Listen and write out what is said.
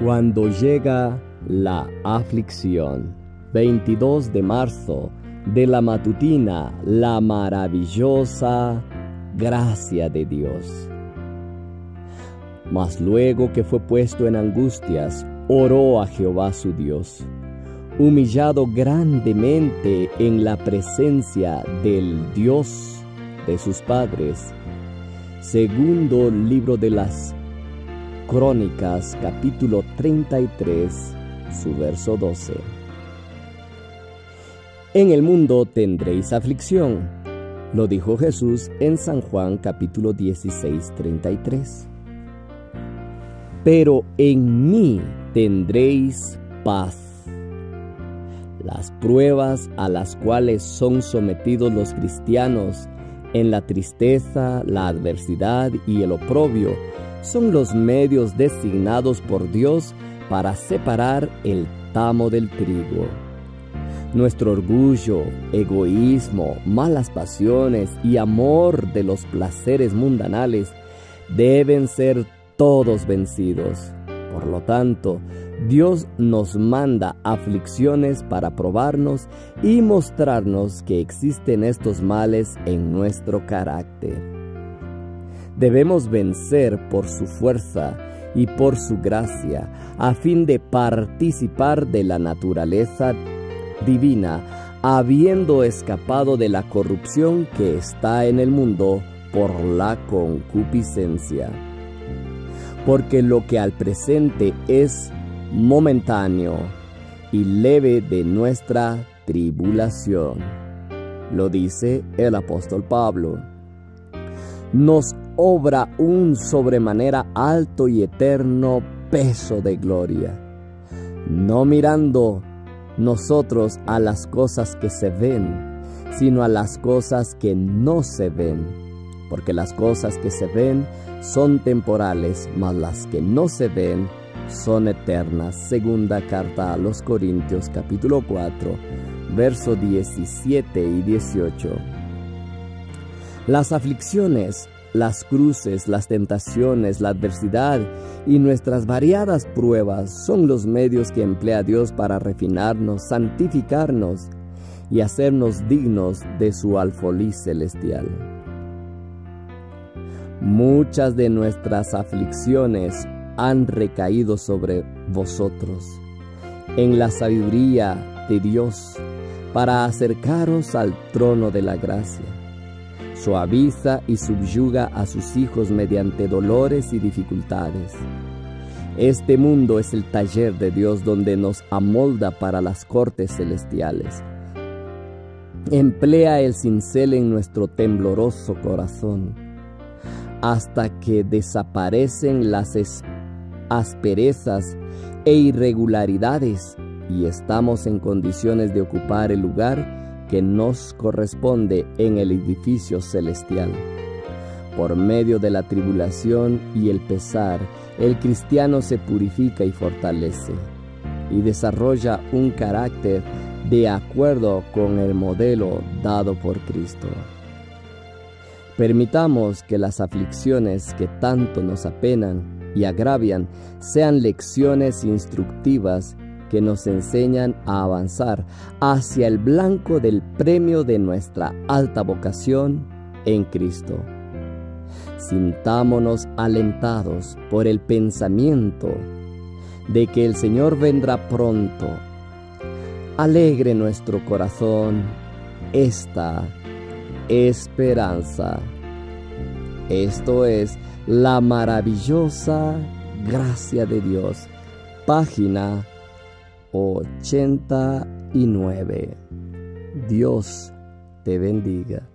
Cuando llega la aflicción. 22 de marzo de la matutina, la maravillosa gracia de Dios. Mas luego que fue puesto en angustias, oró a Jehová su Dios, humillado grandemente en la presencia del Dios de sus padres. Segundo libro de las Crónicas, capítulo 33, su verso 12. En el mundo tendréis aflicción, lo dijo Jesús en San Juan capítulo 16, 33. Pero en mí tendréis paz. Las pruebas a las cuales son sometidos los cristianos en la tristeza, la adversidad y el oprobio son los medios designados por Dios para separar el tamo del trigo. Nuestro orgullo, egoísmo, malas pasiones y amor de los placeres mundanales deben ser todos vencidos. Por lo tanto, Dios nos manda aflicciones para probarnos y mostrarnos que existen estos males en nuestro carácter. Debemos vencer por su fuerza y por su gracia, a fin de participar de la naturaleza divina, habiendo escapado de la corrupción que está en el mundo por la concupiscencia. Porque lo que al presente es momentáneo y leve de nuestra tribulación, lo dice el apóstol Pablo, nos obra un sobremanera alto y eterno peso de gloria, no mirando nosotros a las cosas que se ven, sino a las cosas que no se ven, porque las cosas que se ven son temporales, mas las que no se ven son eternas. Segunda carta a los Corintios, capítulo 4, versos 17 y 18. Las aflicciones, las cruces, las tentaciones, la adversidad y nuestras variadas pruebas son los medios que emplea Dios para refinarnos, santificarnos y hacernos dignos de su alfolí celestial. Muchas de nuestras aflicciones han recaído sobre vosotros en la sabiduría de Dios para acercaros al trono de la gracia. Suaviza y subyuga a sus hijos mediante dolores y dificultades. Este mundo es el taller de Dios donde nos amolda para las cortes celestiales. Emplea el cincel en nuestro tembloroso corazón hasta que desaparecen las asperezas e irregularidades y estamos en condiciones de ocupar el lugar que nos corresponde en el edificio celestial. Por medio de la tribulación y el pesar, el cristiano se purifica y fortalece, y desarrolla un carácter de acuerdo con el modelo dado por Cristo. Permitamos que las aflicciones que tanto nos apenan y agravian sean lecciones instructivas que nos enseñan a avanzar hacia el blanco del premio de nuestra alta vocación en Cristo. Sintámonos alentados por el pensamiento de que el Señor vendrá pronto. Alegre nuestro corazón esta esperanza. Esto es la maravillosa gracia de Dios, página 89. Dios te bendiga.